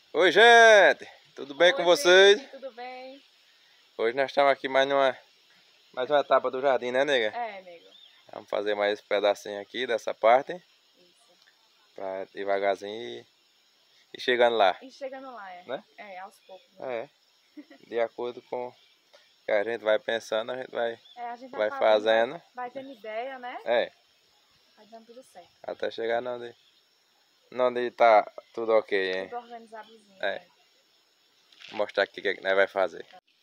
Oi, gente! Tudo bem com vocês? Gente, tudo bem? Hoje nós estamos aqui mais uma etapa do jardim, né, nega? É, amigo. Vamos fazer mais esse pedacinho aqui dessa parte, Isso. pra devagarzinho e chegando lá, E chegando lá, né? É, aos poucos. Né? É, de acordo com o que a gente vai pensando, a gente A gente vai fazendo. vai tendo ideia, né? É, Vai dando tudo certo. até chegar onde tá tudo ok, hein? Tudo organizadozinho. É. Vou mostrar aqui o que nós vai fazer.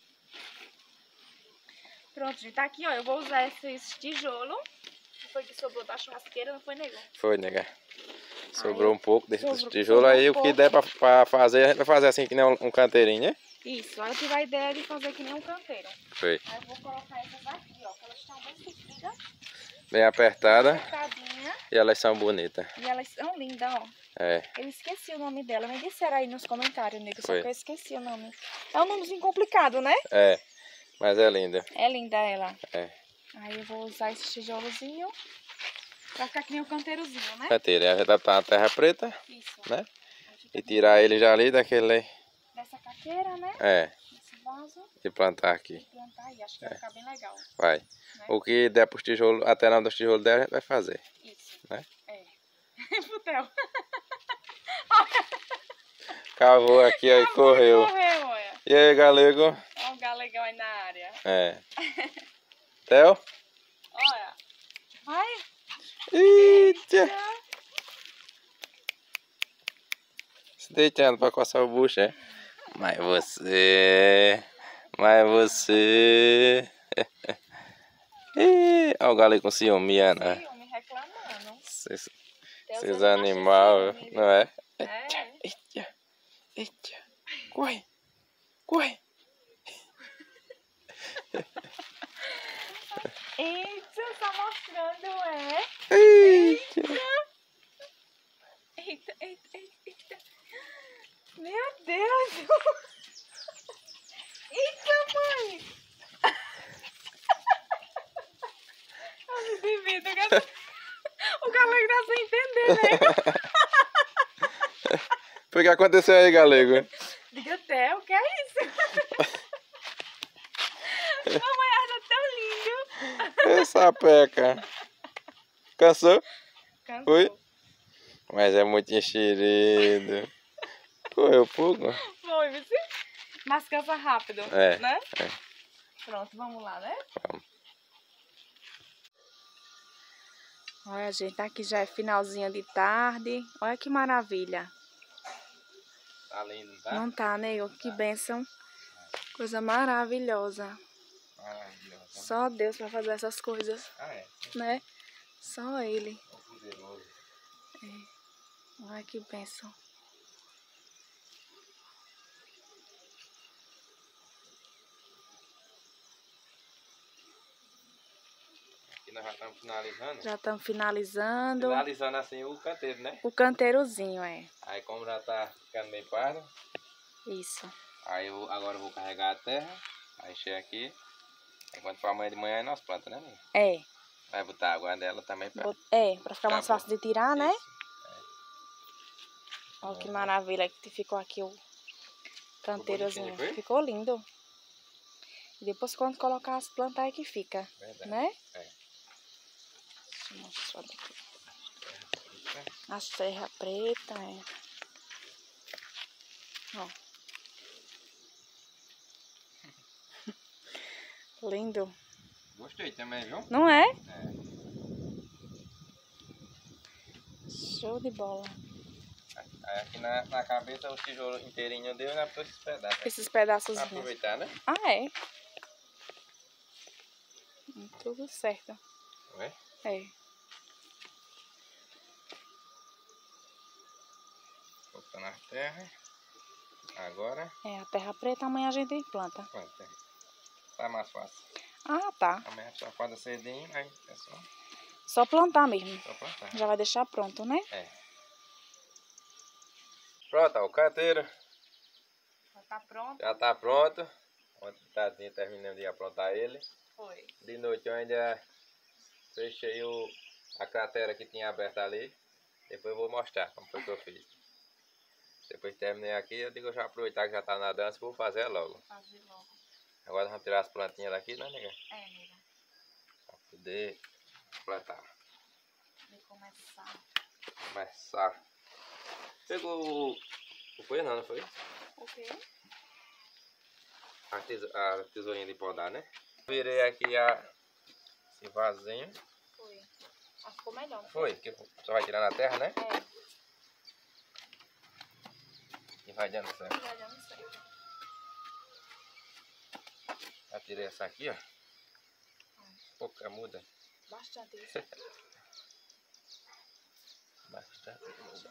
Pronto, gente, tá aqui, ó. Eu vou usar esses tijolos. Foi que sobrou da churrasqueira, não foi, nego? Foi, nega. Sobrou um pouco desse tijolo sobrou aí, um o que der pra fazer, a gente vai fazer assim que nem um canteirinho, né? Isso, aí eu tive a ideia de fazer que nem um canteiro. Foi. Aí eu vou colocar essas aqui, ó, que elas estão bem subidas. Bem apertada. Apertadinha. E elas são bonitas. E elas são lindas, ó. É. Eu esqueci o nome dela, me disseram aí nos comentários, nego, só Foi. que eu esqueci o nome. É um nomezinho complicado, né? É, mas é linda. É linda ela. É. Aí eu vou usar esse tijolozinho pra ficar que nem um canteirozinho, né? Canteiro, a gente vai na terra preta, Isso. né? E tirar ele já ali daquele... Dessa caqueira, né? É, Desse vaso. e plantar aqui. E plantar aí, acho que vai ficar bem legal. Vai. Né? O que der pros tijolos, até não dos tijolos dela, a gente vai fazer. Isso. Né? É. Futel. Cavou aqui, ó, e correu. Correu, olha. E aí, galego? Olha o galegão aí na área. É. Theo? Olha. Vai. Eita! Se deitando pra coçar o bucho, é? Mas você... Olha o galego com ciúme, Ana. Sim, me reclamando. Esses animais, não é? É. Eita, eita, corre, corre. Eita, tá mostrando, é? Eita. Eita, eita, eita, eita. Meu Deus. Eita, mãe. Eu não duvido. O galego tá sem entender, né? O que aconteceu aí, galego? Diga até, o que é isso? Mamãe, acha tão lindo. Essa peca. Cansou? Cansou. Foi? Mas é muito enxerido. Correu pouco? Foi, você? Mas cansa rápido, É, né? é. Pronto, vamos lá, né? Vamos. Olha, gente, aqui já é finalzinho de tarde. Olha que maravilha. Tá lindo, tá? Não tá, nego? Que bênção. Coisa maravilhosa. Maravilhoso. Só Deus pra fazer essas coisas, Ah, é? né? Só Ele. É poderoso. Olha que bênção. Aqui nós já estamos finalizando. Já estamos finalizando. Finalizando assim o canteiro, né? O canteirozinho, é. Aí como já tá ficando meio pardo, Isso. aí agora eu vou carregar a terra. Aí chega aqui. Enquanto for amanhã de manhã aí nós plantamos, né, amiga? É. Vai botar água dela também pra... Pra ficar mais fácil de tirar, né? Olha que maravilha que ficou aqui o canteirozinho. Ficou lindo. E depois quando colocar as plantas aí que fica. Verdade. Né? É. Deixa eu mostrar aqui. A serra preta, é. Ó. Lindo. Gostei também, viu? Não é? É. Show de bola. Aí aqui na cabeça o tijolo inteirinho deu, né? Por esses pedaços. Esses pedaços. Pra aproveitar, né? Ah, é? Tudo certo. É? É. Botando a terra. Agora. É, a terra preta amanhã a gente planta. Planta. Tá mais fácil. Ah, tá. Amanhã só acorda cedinho, aí é Só plantar mesmo. só plantar. Já vai deixar pronto, né? É. Pronto, ó, o canteiro. Já tá pronto. Já tá pronto. Ontem de tardinha terminamos de aprontar ele. Foi. De noite eu ainda fechei a cratera que tinha aberta ali. Depois eu vou mostrar como foi que eu fiz. Depois depois que terminei aqui, eu digo, eu já aproveitar que já tá na dança, vou fazer logo. Fazer logo. Agora vamos tirar as plantinhas daqui, né, nega? É, nega. Pra poder plantar. Vou começar. Começar. Pegou o... Não foi não, não foi? O quê? A tesourinha de podar, né? Virei aqui esse vasinho. Foi. Ah, ficou melhor, não foi? Que só vai tirando a terra, né? É. E vai dando certo. Vai dando certo. Já tirei essa aqui, ó. Pouca muda. Bastante isso. Bastante muda.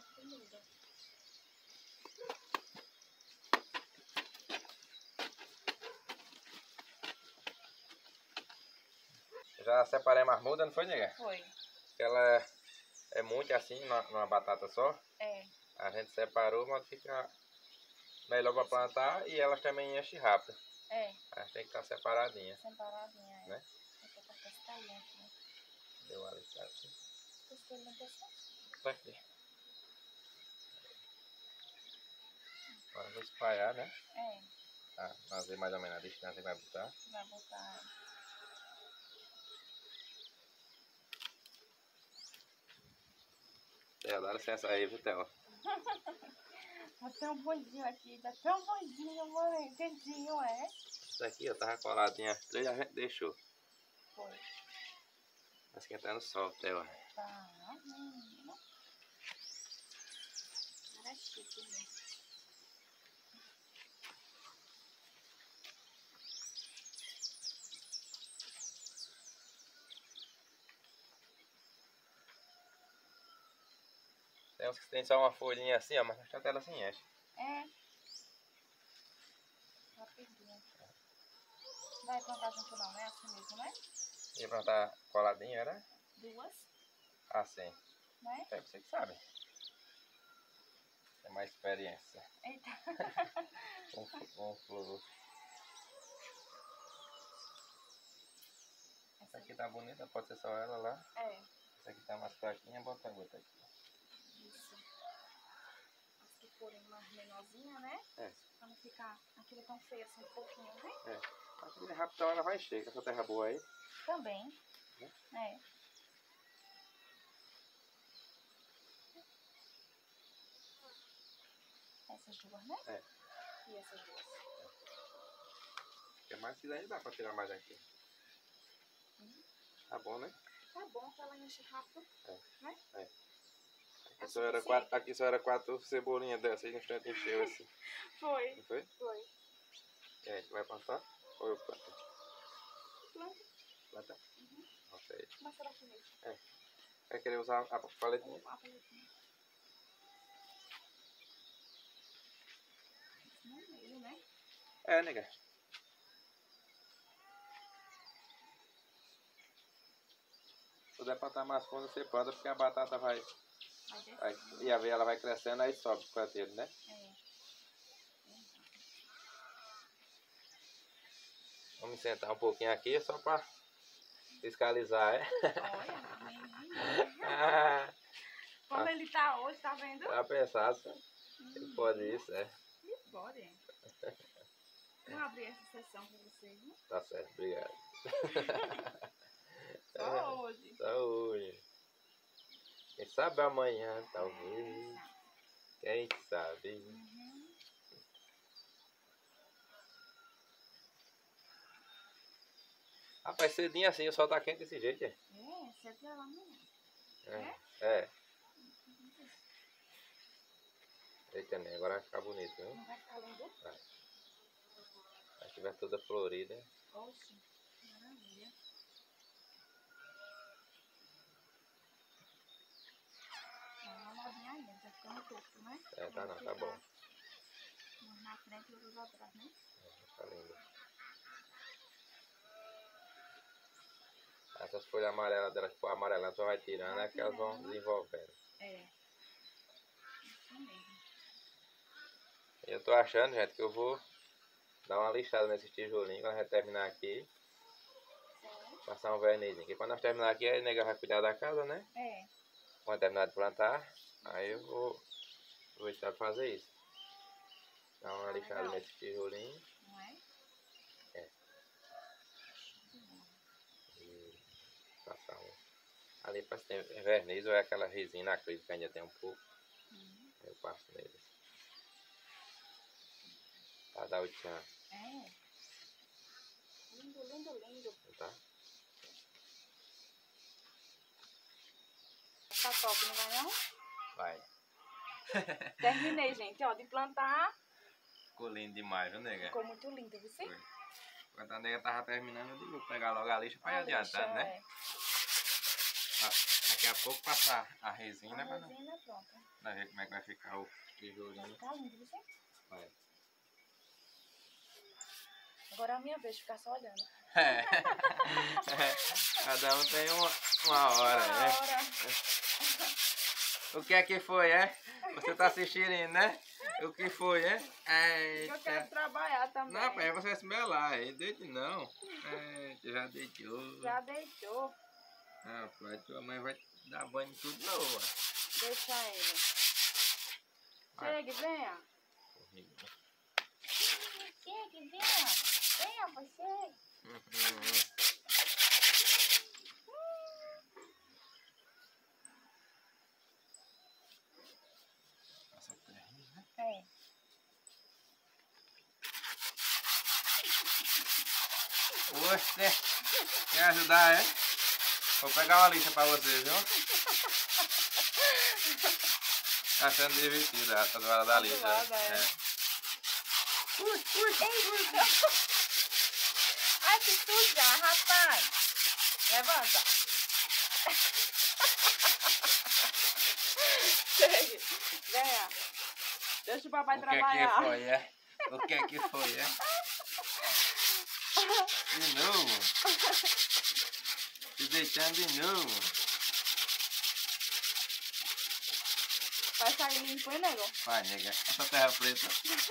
Já separei a marmuda, não foi, nega? Foi. Ela é muito assim, numa batata só. É. A gente separou, mas fica melhor para plantar e elas também enchem rápido. É. A gente tem que estar separadinha. Separadinha, é. Né? Vou cortar esse talinho aqui. Deu ali, tá aqui. Gostou da pessoa? Tá aqui. Agora eu vou espalhar, né? É. Ah, fazer mais ou menos a distância que vai botar. Vai botar. Theo, dá licença aí, viu, Theo? Até um bondinho aqui, dá até um bondinho, mãe. Dedinho, é? Isso daqui, ó, tava coladinha as três, a gente deixou. Foi. Tá esquentando o sol, Theo. Tá, menina. Era chique, né? Tem uns que tem só uma folhinha assim, ó, mas na ela se enche. É. Rapidinho. Não vai plantar junto não, né? Assim mesmo, né? Ia plantar coladinho, era? Duas, Assim. né? É você que sabe. Tem mais experiência. Eita. Um flor. Essa aqui tá bonita, pode ser só ela lá. É. Essa aqui tá mais fraquinha, bota a outra aqui. Isso. As que forem mais menorzinhas, né? É. Pra não ficar aquilo tão feio assim, um pouquinho, né? É. Aqui rapidão ela vai encher, com essa terra boa aí. Também. É. Essas duas, né? É. E essas duas. Porque mais que daí dá pra tirar mais aqui. Tá bom, né? Tá bom que ela enche rápido. É. Né? É. Aqui só era 4 cebolinhas dessas, aí no instante encheu assim. Foi. Não foi? Foi. E aí, vai plantar? Ou eu planto? Planta. Planta? Uhum. Ok. Mas será que mesmo? É. Vai querer usar a paletinha? A paletinha. No meio, né? É, nega. Se puder plantar mais fundo, você planta, porque a batata vai e a veia ela vai crescendo, aí sobe o canteiro, né? É. Vamos sentar um pouquinho aqui, só pra fiscalizar, é? Olha, menino. Como ele tá hoje, tá vendo? Tá pensado, ele pode isso, é? Pode. Vou abrir essa sessão pra vocês, né? Tá certo, obrigado. Só hoje. Só hoje. Quem sabe amanhã, talvez. Quem sabe. Uhum. Rapaz, cedinho assim, o sol tá quente desse jeito, é? É, 7 horas da manhã. É. Eita, né? Agora vai ficar bonito, viu? Não vai ficar lindo? Vai. Se estiver toda florida. Oxe, maravilha. Dá uma olhadinha aí, tá ficando curto, né? É, tá não, tá bom. Uns na frente e outros atrás, né? Tá lindo. Essas folhas amarelas delas, for amarelando, só vai tirando, é que elas vão desenvolvendo. É. Isso mesmo. Eu tô achando, gente, que eu vou dar uma lixada nesses tijolinhos quando a gente terminar aqui. Certo. Passar um vernizinho. Porque quando nós terminar aqui, a nega vai cuidar da casa, né? É. Quando terminar de plantar, aí eu vou aproveitar pra fazer isso. Dá uma lixada nesse tijolinho. Não é? É. E passar um. Ali parece que tem verniz ou é aquela resina acrílica que ainda tem um pouco. Aí eu passo nele. Pra dar o tchan. É. Lindo, lindo, lindo. Tá? Tá top, não vai não? Vai. Terminei, gente, ó, de plantar. Ficou lindo demais, viu, nega? Ficou muito lindo, viu? Foi. Quando a nega tava terminando, eu digo, vou pegar logo a lixa pra ir adiantando, né? Daqui a pouco passar a resina. A resina pronta. Pra ver como é que vai ficar o tijolinho. Vai ficar lindo, viu? Vai. Agora é a minha vez de ficar só olhando. É. Cada um tem uma hora, né? O que é que foi, é? Você tá assistindo, né? O que foi, é? Eu quero trabalhar também. Não, pai, você vai se melar, aí deite não. Já deitou. Já deitou. Ah, pai, tua mãe vai dar banho em tudo novo. Deixa ele. Chegue, venha. Chegue, venha. Venha, você. É. Oxe, quer ajudar, é? Vou pegar uma lixa pra vocês, viu? Tá achando divertido a zoada da lixa. Ui. Ai, que suja, rapaz. Levanta. Chegue. Venha. Deixa o papai trabalhar. O que foi, é? O que foi, é? De novo. Se deitando de novo. Vai sair limpo, hein, nego? Vai, nega. Essa terra preta.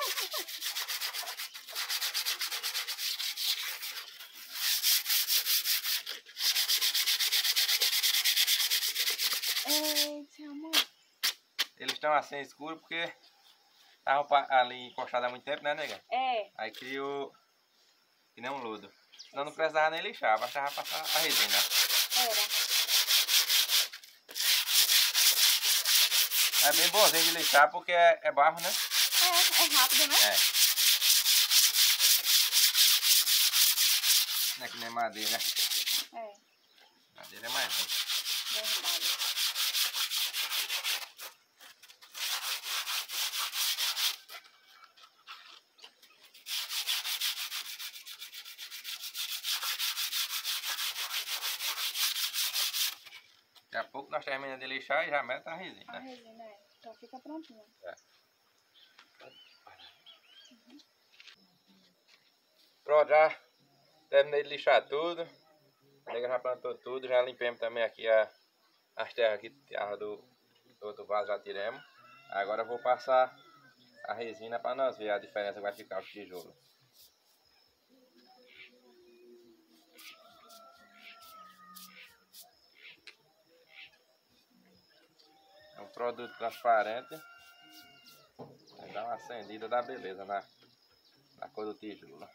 Eita, amor. Eles estão assim escuros porque estavam ali encostados há muito tempo, né, nega? É. Aí criou que nem um lodo. Senão não precisava nem lixar, bastava passar a resina. Era. É bem bonzinho de lixar porque é barro, né? É rápido, né? É. Não é que nem madeira. É. Madeira é mais ruim. Verdade. Daqui a pouco nós terminamos de lixar e já mete a resina. A resina, é. Já fica prontinha. É. Pronto, já terminei de lixar tudo. A nega já plantou tudo, já limpamos também aqui as terras aqui do outro vaso, já tiramos. Agora eu vou passar a resina para nós ver a diferença que vai ficar o tijolo. É um produto transparente. Vai dar uma acendida da beleza na cor do tijolo.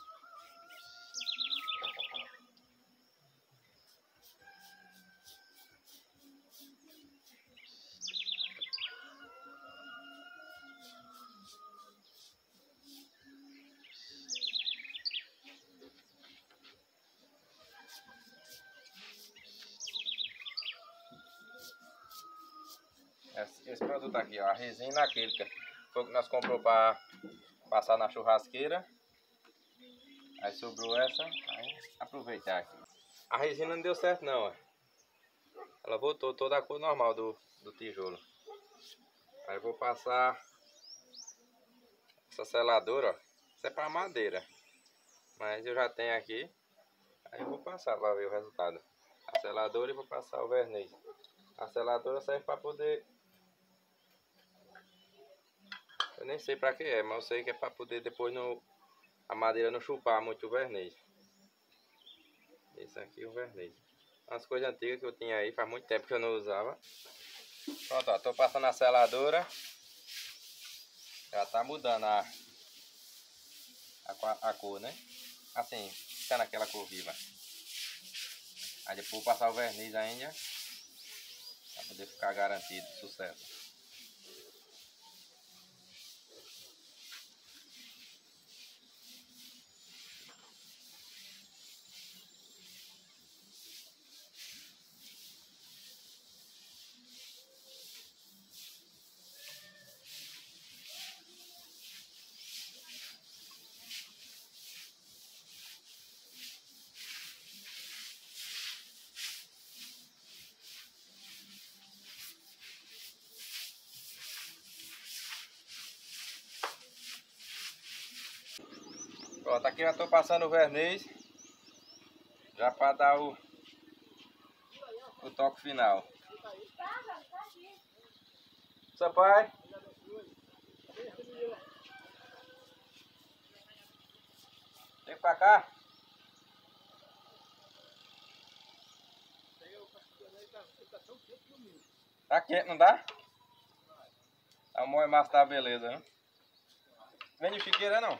Esse produto aqui, ó, a resina acrílica, foi o que nós compramos para passar na churrasqueira. Aí sobrou essa, aí aproveitar aqui. A resina não deu certo não, ó. Ela voltou toda a cor normal do tijolo. Aí eu vou passar essa seladora, ó. Isso é para madeira, mas eu já tenho aqui. Aí eu vou passar para ver o resultado. A seladora e vou passar o verniz. A seladora serve para poder... Eu nem sei para que é, mas eu sei que é para poder depois a madeira não chupar muito o verniz. Esse aqui é o verniz. Umas coisas antigas que eu tinha aí, faz muito tempo que eu não usava. Pronto, ó, tô passando a seladora. Já tá mudando a cor, né? Assim, fica naquela cor viva. Aí depois passar o verniz ainda, para poder ficar garantido sucesso. Pronto, aqui eu estou passando o verniz, já para dar o toque final. Seu pai? Vem pra cá. Tá quente, não dá? A mão é massa, tá beleza, né? Vem de chiqueira não?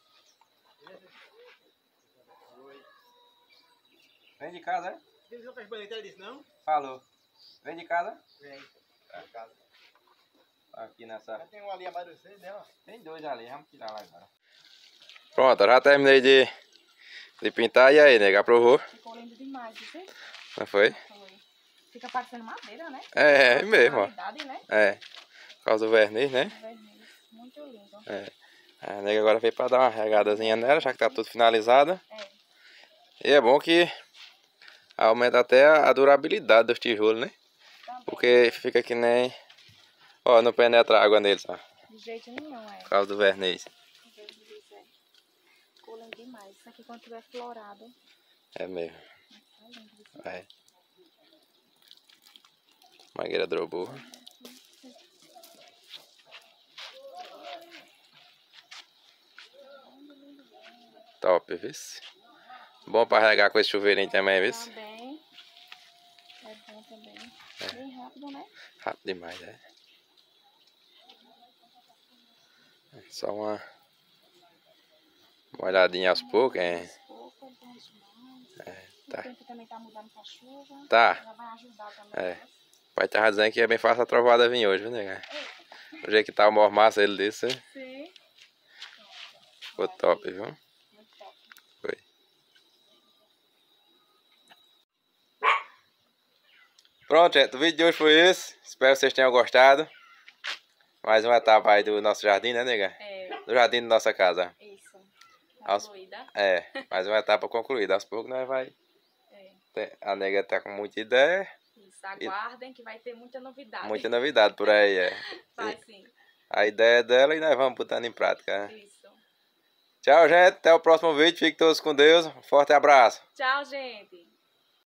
Vem de casa, é? Ele não faz boleto disso, não? Falou. Vem de casa? Vem. É. De casa. Aqui nessa. Já tem um ali abaixo de você, né? Tem dois ali, vamos tirar lá agora. Pronto, já terminei de pintar. E aí, nega, aprovou? Ficou lindo demais, viu? Não foi? Foi. Fica parecendo madeira, né? É mesmo, ó. Né? É. Por causa do verniz, né? Verniz. Muito lindo. É. A nega agora veio pra dar uma regadazinha nela, já que tá tudo finalizado. É. E é bom que aumenta até a durabilidade dos tijolos, né? Também. Porque fica que nem... Ó, não penetra água neles, ó. De jeito nenhum, é. Por causa do verniz. Ficou lindo demais. Isso aqui quando tiver florado. É mesmo. Tá lindo isso. É. Mangueira drobo. Top, viu? Bom pra regar com esse chuveirinho também, viu? Também. É bom também. Bem rápido, né? Rápido demais, é. Só uma olhadinha aos poucos, hein? Aos poucos, é bom demais. É, tá. O tempo também tá mudando pra chuva. Tá. Já vai ajudar também. É. O pai tá dizendo que é bem fácil a trovada vir hoje, viu, nega? O jeito que tá o mormaço, ele disse. Sim. Ficou top, viu? Muito top. Foi. Pronto, gente. O vídeo de hoje foi esse. Espero que vocês tenham gostado. Mais uma etapa aí do nosso jardim, né, nega? É. Do jardim da nossa casa. Isso. Aos- Concluída. É, mais uma etapa concluída. Aos poucos nós vai... A nega tá com muita ideia. Isso. Aguardem que vai ter muita novidade. Muita novidade por aí, é. Vai sim. A ideia é dela e nós vamos botando em prática. Isso. Tchau, gente. Até o próximo vídeo. Fiquem todos com Deus. Um forte abraço. Tchau, gente.